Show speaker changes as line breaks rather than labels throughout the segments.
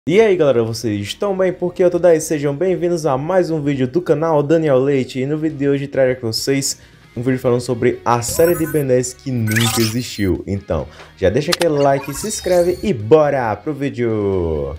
E aí galera, vocês estão bem? Porque eu tô daí, sejam bem-vindos a mais um vídeo do canal Daniel Leite. E no vídeo de hoje trago para vocês um vídeo falando sobre a série de Ben 10 que nunca existiu. Então, já deixa aquele like, se inscreve e bora pro vídeo!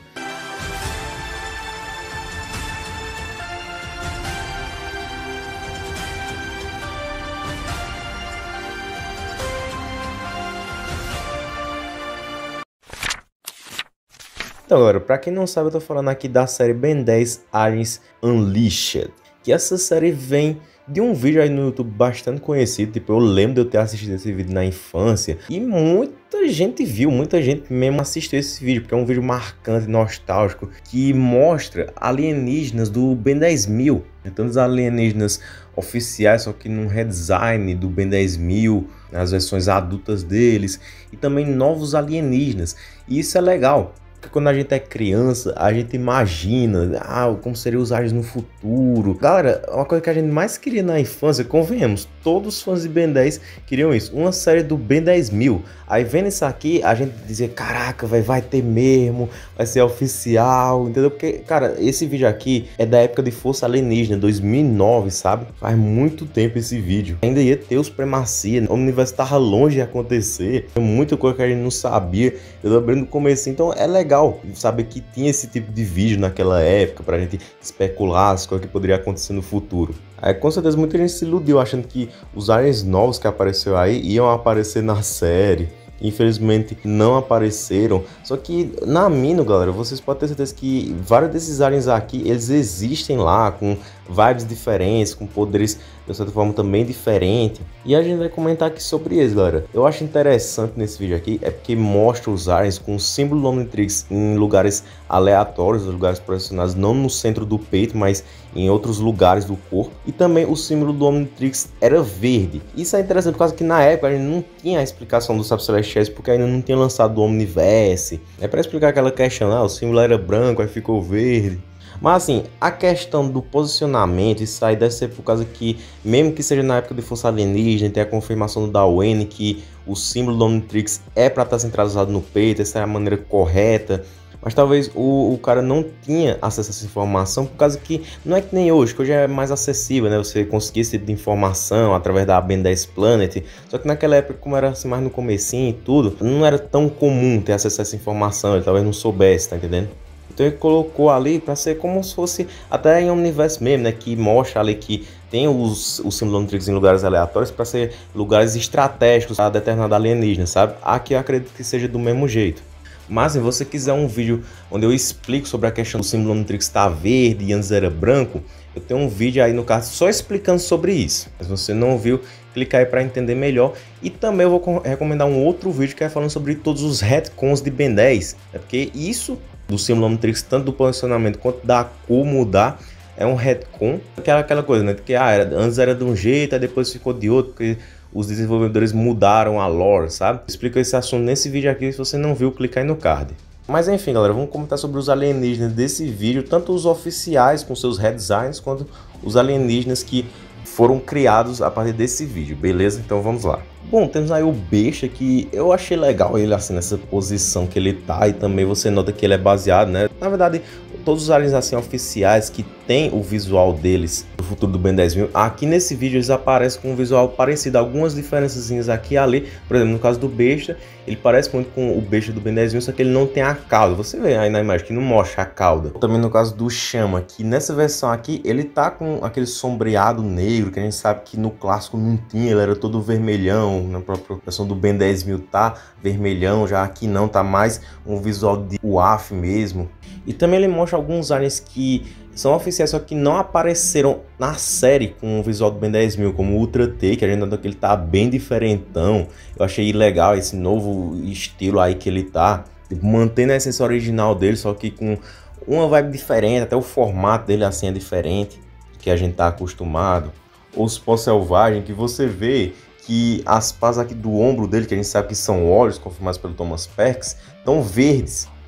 Então galera, pra quem não sabe, eu tô falando aqui da série Ben 10 Aliens Unleashed. Que essa série vem de um vídeo aí no YouTube bastante conhecido. Tipo, eu lembro de eu ter assistido esse vídeo na infância. E muita gente viu, muita gente mesmo assistiu esse vídeo. Porque é um vídeo marcante, nostálgico, que mostra alienígenas do Ben 10.000. Então os alienígenas oficiais, só que num redesign do Ben 10.000, as versões adultas deles. E também novos alienígenas. E isso é legal. Porque quando a gente é criança, a gente imagina como seriam os aliens no futuro. Galera, uma coisa que a gente mais queria na infância, convenhamos, todos os fãs de Ben 10 queriam isso, uma série do Ben 10.000. Aí vendo isso aqui, a gente dizia, caraca, vai ter mesmo, vai ser oficial, entendeu? Porque, cara, esse vídeo aqui é da época de Força Alienígena, 2009, sabe? Faz muito tempo esse vídeo. Ainda ia ter os Supremacia, o universo tava longe de acontecer, muita coisa que a gente não sabia. Eu lembrei no começo, então é legal saber que tinha esse tipo de vídeo naquela época pra gente especular as coisas que poderiam acontecer no futuro. Aí, com certeza muita gente se iludiu achando que os aliens novos que apareceu aí iam aparecer na série. Infelizmente não apareceram. Só que na Mino, galera, vocês podem ter certeza que vários desses aliens aqui, eles existem lá, com vibes diferentes, com poderes de certa forma também diferentes. E a gente vai comentar aqui sobre eles, galera. Eu acho interessante nesse vídeo aqui, é porque mostra os aliens com o símbolo do Omnitrix em lugares aleatórios, lugares posicionados não no centro do peito, mas em outros lugares do corpo. E também o símbolo do Omnitrix era verde. Isso é interessante por causa que na época a gente não tinha a explicação dos Sapos Celestiais, porque ainda não tinha lançado o Omniverse. É para explicar aquela questão, o símbolo era branco, aí ficou verde. Mas assim, a questão do posicionamento, isso aí deve ser por causa que, mesmo que seja na época de Força Alienígena, tem a confirmação do Darwin que o símbolo do Omnitrix é para estar centralizado no peito, essa é a maneira correta. Mas talvez o cara não tinha acesso a essa informação, por causa que não é que nem hoje, que hoje é mais acessível, né? Você conseguir esse tipo de informação através da Ben 10 Planet. Só que naquela época, como era assim mais no comecinho e tudo, não era tão comum ter acesso a essa informação, ele talvez não soubesse, tá entendendo? Então ele colocou ali para ser como se fosse até em Omniverse mesmo, né? Que mostra ali que tem o símbolo Omnitrix em lugares aleatórios para ser lugares estratégicos para determinado alienígena, sabe? Aqui eu acredito que seja do mesmo jeito. Mas se você quiser um vídeo onde eu explico sobre a questão do símbolo Omnitrix estar verde e antes era branco, eu tenho um vídeo aí no caso só explicando sobre isso. Mas se você não viu, clica aí para entender melhor. E também eu vou recomendar um outro vídeo que é falando sobre todos os retcons de Ben 10. É porque isso do símbolo Omnitrix, tanto do posicionamento quanto da cor mudar, é um retcon. Aquela coisa, né? Que antes era de um jeito, aí depois ficou de outro, porque os desenvolvedores mudaram a lore, sabe? Eu explico esse assunto nesse vídeo aqui, se você não viu, clica aí no card. Mas enfim, galera, vamos comentar sobre os alienígenas desse vídeo, tanto os oficiais com seus redesigns, quanto os alienígenas que foram criados a partir desse vídeo, beleza? Então vamos lá. Bom, temos aí o Besta, que eu achei legal ele assim nessa posição que ele tá, e também você nota que ele é baseado, né? Na verdade, todos os aliens assim oficiais que tem o visual deles do futuro do Ben 10.000, aqui nesse vídeo eles aparecem com um visual parecido, algumas diferençazinhas aqui e ali. Por exemplo, no caso do Besta, ele parece muito com o Besta do Ben 10.000, só que ele não tem a cauda. Você vê aí na imagem que não mostra a cauda. Também no caso do Chama, que nessa versão aqui ele tá com aquele sombreado negro, que a gente sabe que no clássico não tinha, ele era todo vermelhão. Na própria versão do Ben 10.000 tá vermelhão, já aqui não, tá mais um visual de UAF mesmo. E também ele mostra alguns aliens que são oficiais, só que não apareceram na série com o visual do Ben 10.000, como o Ultra T, que a gente nota que ele tá bem diferentão. Eu achei legal esse novo estilo aí que ele tá, mantendo a essência original dele, só que com uma vibe diferente, até o formato dele assim é diferente que a gente tá acostumado. Os pó selvagem, que você vê que as pás aqui do ombro dele, que a gente sabe que são olhos, confirmados pelo Thomas Perkins, estão verdes.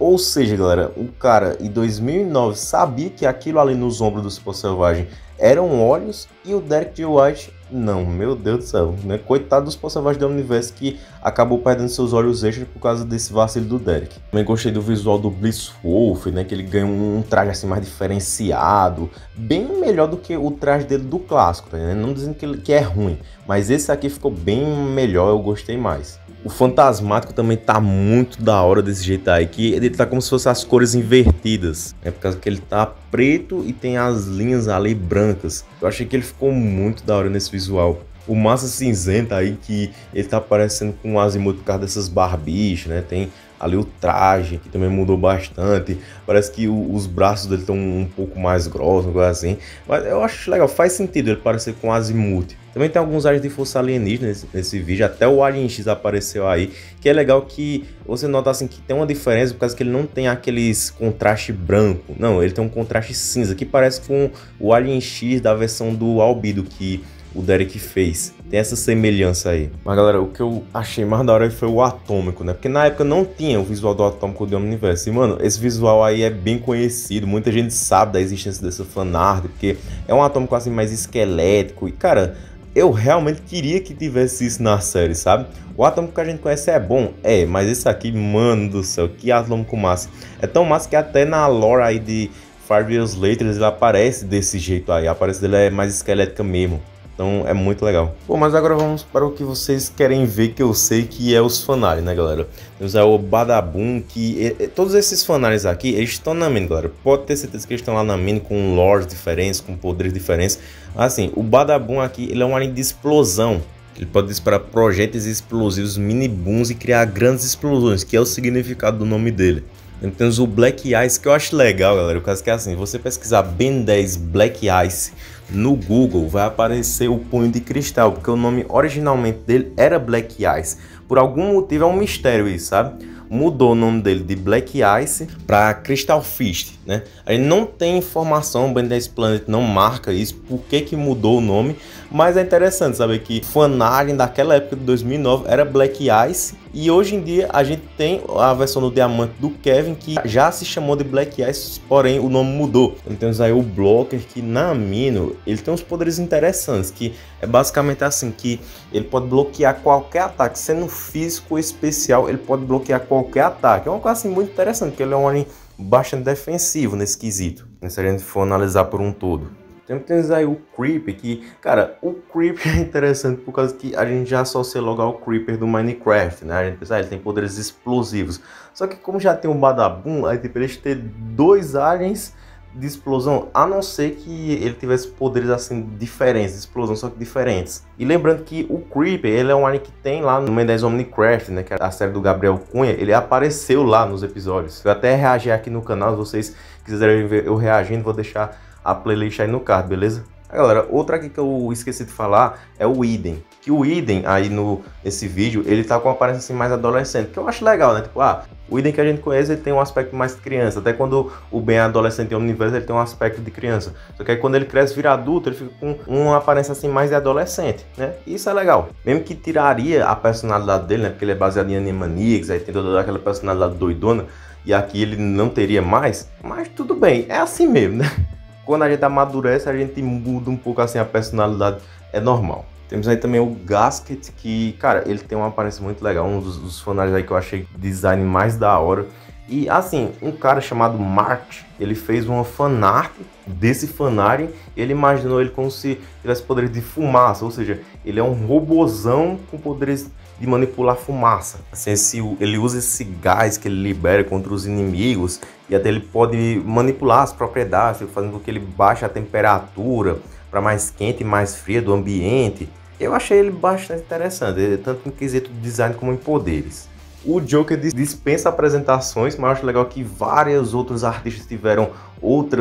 Ou seja, galera, o cara em 2009 sabia que aquilo ali nos ombros do Cipó Selvagem eram olhos e o Derek J. White não, meu Deus do céu, né? Coitado dos Cipó Selvagens do Universo que acabou perdendo seus olhos extras por causa desse vacilo do Derek. Também gostei do visual do Bliss Wolf, né? Que ele ganha um traje assim mais diferenciado, bem melhor do que o traje dele do clássico, tá, né? Não dizendo que é ruim, mas esse aqui ficou bem melhor, eu gostei mais. O Fantasmático também tá muito da hora desse jeito aí, que ele tá como se fossem as cores invertidas. É por causa que ele tá preto e tem as linhas ali brancas. Eu achei que ele ficou muito da hora nesse visual. O Massa Cinzenta aí, que ele tá parecendo com o Azimuth por causa dessas barbichas, né? Tem ali o traje, que também mudou bastante. Parece que os braços dele estão um pouco mais grossos, coisa assim. Mas eu acho legal, faz sentido ele parecer com o Azimuth. Também tem alguns áreas de força alienígena nesse vídeo, até o Alien X apareceu aí, que é legal que você nota assim que tem uma diferença por causa que ele não tem aqueles contraste branco, não, ele tem um contraste cinza, que parece com o Alien X da versão do Albedo que o Derek fez. Tem essa semelhança aí. Mas galera, o que eu achei mais da hora foi o Atômico, né? Porque na época não tinha o visual do Atômico do Omniverse. E mano, esse visual aí é bem conhecido. Muita gente sabe da existência dessa fanart, porque é um Atômico assim mais esquelético. E cara, eu realmente queria que tivesse isso na série, sabe? O Atômico que a gente conhece é bom, mas esse aqui, mano do céu, que Atômico massa. É tão massa que até na lore aí de 5 Years Later ele aparece desse jeito aí. A aparência dele é mais esquelética mesmo. Então é muito legal. Bom, mas agora vamos para o que vocês querem ver, que eu sei que é os fanarts, né, galera? Temos o Badabum, que todos esses fanarts aqui, eles estão na mini, galera. Pode ter certeza que eles estão lá na mini com lores diferentes, com poderes diferentes. Assim, o Badabum aqui, ele é um alien de explosão. Ele pode disparar projéteis explosivos, mini booms e criar grandes explosões, que é o significado do nome dele. Então, temos o Black Ice, que eu acho legal, galera. O caso que é assim, você pesquisar Ben 10 Black Ice no Google, vai aparecer o Punho de Cristal, porque o nome originalmente dele era Black Ice. Por algum motivo é um mistério isso, sabe? Mudou o nome dele de Black Ice para Crystal Fist, né? A gente não tem informação, o Ben 10 Planet não marca isso, por que mudou o nome, mas é interessante saber que o fanalien daquela época de 2009 era Black Ice, e hoje em dia a gente tem a versão do diamante do Kevin, que já se chamou de Black Ice, porém o nome mudou. Então temos aí o Blocker, que na Amino, ele tem uns poderes interessantes, que é basicamente assim, que ele pode bloquear qualquer ataque, sendo físico ou especial, ele pode bloquear qualquer ataque. É uma coisa assim muito interessante, porque ele é um alien bastante defensivo nesse quesito, se a gente for analisar por um todo. Temos aí o Creeper, que, cara, o Creeper é interessante por causa que a gente já associa logo ao Creeper do Minecraft, né? A gente pensa, ele tem poderes explosivos. Só que como já tem o Badabum, aí tipo, eles ter dois aliens de explosão, a não ser que ele tivesse poderes assim diferentes, de explosão, só que diferentes. E lembrando que o Creeper, ele é um alien que tem lá no Ben 10 Omnicraft, né, que é a série do Gabriel Cunha, ele apareceu lá nos episódios. Eu até reagi aqui no canal, se vocês quiserem ver eu reagindo, vou deixar a playlist aí no card, beleza? Galera, outra aqui que eu esqueci de falar é o Eden. Que o Eden aí nesse vídeo, ele tá com uma aparência assim mais adolescente, que eu acho legal, né? Tipo, o Eden que a gente conhece, ele tem um aspecto mais de criança. Até quando o Ben é adolescente em Omniverse, ele tem um aspecto de criança. Só que aí quando ele cresce, vira adulto, ele fica com uma aparência assim mais de adolescente, né? E isso é legal. Mesmo que tiraria a personalidade dele, né? Porque ele é baseado em Animaniacs, aí tem toda aquela personalidade doidona. E aqui ele não teria mais. Mas tudo bem, é assim mesmo, né? Quando a gente amadurece, a gente muda um pouco assim a personalidade, é normal. Temos aí também o Gasket, que, cara, ele tem uma aparência muito legal, um dos fanarts aí que eu achei design mais da hora. E assim, um cara chamado Mark, ele fez uma fanart desse fanarien, ele imaginou ele como se tivesse poderes de fumaça, ou seja, ele é um robozão com poderes de manipular fumaça. Assim, ele usa esse gás que ele libera contra os inimigos e até ele pode manipular as propriedades, fazendo com que ele baixe a temperatura para mais quente e mais fria do ambiente. Eu achei ele bastante interessante, tanto em quesito de design como em poderes. O Joker dispensa apresentações, mas eu acho legal que vários outros artistas tiveram outras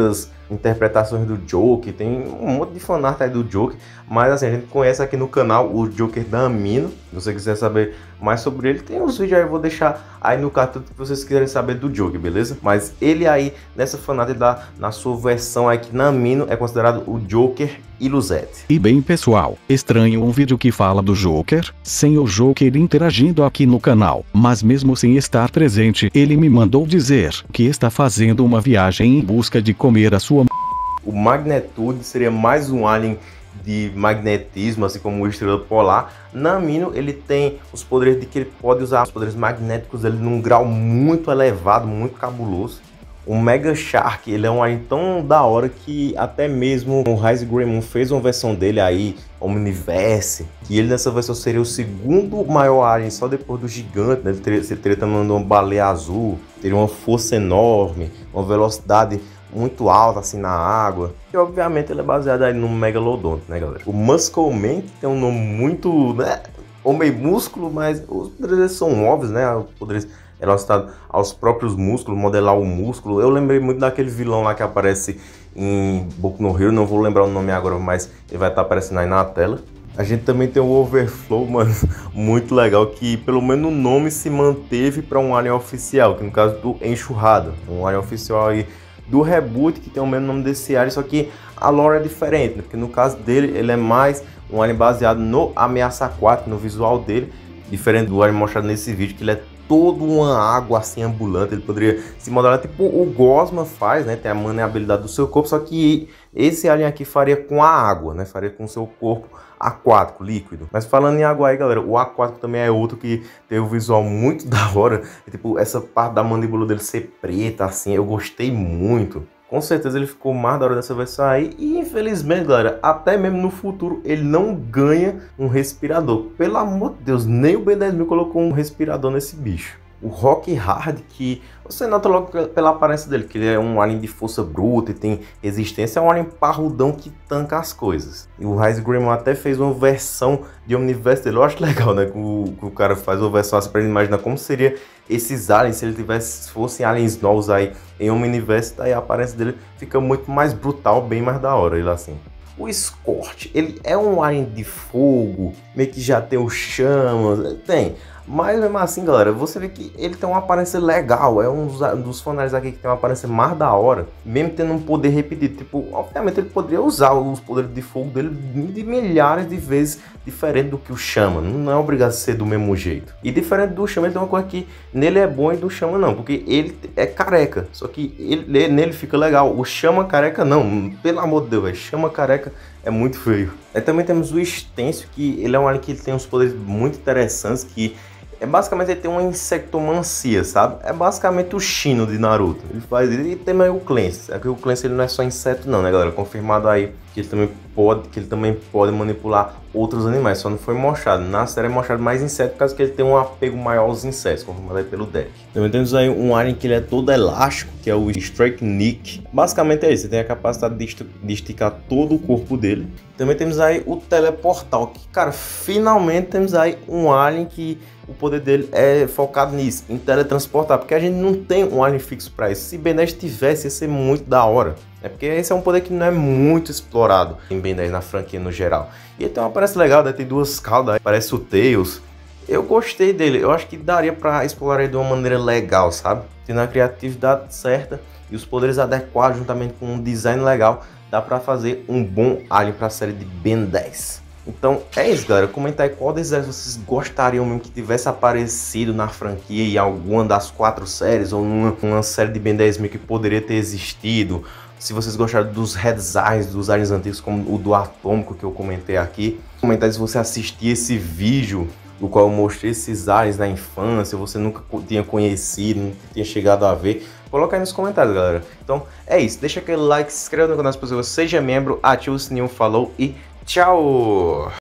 interpretações do Joker, tem um monte de fanart aí do Joker, mas assim, a gente conhece aqui no canal o Joker da Amino. Se você quiser saber mais sobre ele, tem uns vídeos aí, eu vou deixar aí no cartão que vocês quiserem saber do Joker, beleza? Mas ele aí, nessa fanart, na sua versão aqui na Amino, é considerado o Joker Illuset.
E bem pessoal, estranho um vídeo que fala do Joker, sem o Joker interagindo aqui no canal, mas mesmo sem estar presente, ele me mandou dizer que está fazendo uma viagem em busca de comer a sua
O Magnitude seria mais um alien de magnetismo, assim como o Estrela Polar. Na Amino ele tem os poderes de que ele pode usar os poderes magnéticos dele num grau muito elevado, muito cabuloso. O Mega Shark, ele é um alien tão da hora que até mesmo o Rise Greymon fez uma versão dele aí, Omniverse, que ele nessa versão seria o segundo maior alien, só depois do gigante, né? Ele teria também uma baleia azul, teria uma força enorme, uma velocidade muito alta assim na água. E obviamente ele é baseado aí no Megalodonte, né, galera? O Muscle Man, que tem um nome muito, né, homem músculo, mas os poderes são óbvios, né? Os poderes relacionados aos próprios músculos, modelar o músculo. Eu lembrei muito daquele vilão lá que aparece em Boku no Hero, não vou lembrar o nome agora, mas ele vai estar aparecendo aí na tela. A gente também tem o Overflow, mano, muito legal, que pelo menos o nome se manteve para um alien oficial, que no caso do Enxurrado, um alien oficial aí do reboot, que tem o mesmo nome desse alien, só que a lore é diferente, né? Porque no caso dele, ele é mais um alien baseado no Ameaça Aquática, no visual dele, diferente do alien mostrado nesse vídeo, que ele é todo uma água assim ambulante. Ele poderia se modelar tipo o Gosma faz, né? Tem a maneabilidade do seu corpo, só que esse alien aqui faria com a água, né? Faria com o seu corpo aquático, líquido. Mas falando em água aí, galera, o aquático também é outro que tem o visual muito da hora. Tipo, essa parte da mandíbula dele ser preta, assim, eu gostei muito. Com certeza ele ficou mais da hora dessa versão aí. E infelizmente, galera, até mesmo no futuro ele não ganha um respirador. Pelo amor de Deus, nem o Ben 10.000 colocou um respirador nesse bicho. O Rock Hard, que você nota logo pela aparência dele, que ele é um alien de força bruta e tem resistência, é um alien parrudão que tanca as coisas. E o Rise Greymon até fez uma versão de Omniverse dele. Eu acho legal, né, que o cara faz uma versão assim pra ele imaginar como seria esses aliens se ele fossem aliens novos aí em Omniverse. Daí a aparência dele fica muito mais brutal, bem mais da hora, ele assim. O Scorch, ele é um alien de fogo, meio que já tem o chamas, tem. Mas mesmo assim, galera, você vê que ele tem uma aparência legal. É um dos fanarts aqui que tem uma aparência mais da hora, mesmo tendo um poder repetido. Tipo, obviamente ele poderia usar os poderes de fogo dele de milhares de vezes diferente do que o Chama. Não é obrigado a ser do mesmo jeito. E diferente do Chama, ele tem uma coisa que nele é bom e do Chama não, porque ele é careca. Só que nele fica legal. O Chama careca não, pelo amor de Deus, véio. Chama careca é muito feio. Aí também temos o Extenso, que ele é um alien que tem uns poderes muito interessantes, que basicamente ele tem uma insectomancia, sabe? É basicamente o Shino de Naruto. Ele faz isso. E também o Clancy. Aqui o Clancy ele não é só inseto não, né, galera? Confirmado aí que ele também pode manipular outros animais. Só não foi mostrado. Na série é mostrado mais inseto, por causa que ele tem um apego maior aos insetos, confirmado aí pelo Derek. Também temos aí um alien que ele é todo elástico, que é o Strakenik. Basicamente é isso. Ele tem a capacidade de esticar todo o corpo dele. Também temos aí o Teleportal, que, cara, finalmente temos aí um alien que o poder dele é focado nisso, em teletransportar, porque a gente não tem um alien fixo para isso. Se Ben 10 tivesse, ia ser muito da hora. É porque esse é um poder que não é muito explorado em Ben 10 na franquia no geral. E ele tem uma aparência legal, né? Tem duas caudas, parece o Tails. Eu gostei dele, eu acho que daria para explorar ele de uma maneira legal, sabe? Tendo a criatividade certa e os poderes adequados, juntamente com um design legal, dá para fazer um bom alien para a série de Ben 10. Então é isso, galera. Comenta aí qual desses vocês gostariam mesmo que tivesse aparecido na franquia em alguma das 4 séries, ou numa série de Ben 10.000 que poderia ter existido. Se vocês gostaram dos headsigns dos aliens antigos, como o do Atômico que eu comentei aqui. Comenta aí se você assistiu esse vídeo do qual eu mostrei esses aliens na infância, você nunca tinha conhecido, nunca tinha chegado a ver. Coloca aí nos comentários, galera. Então é isso. Deixa aquele like, se inscreva no canal se você seja membro, ativa o sininho, falou e tchau!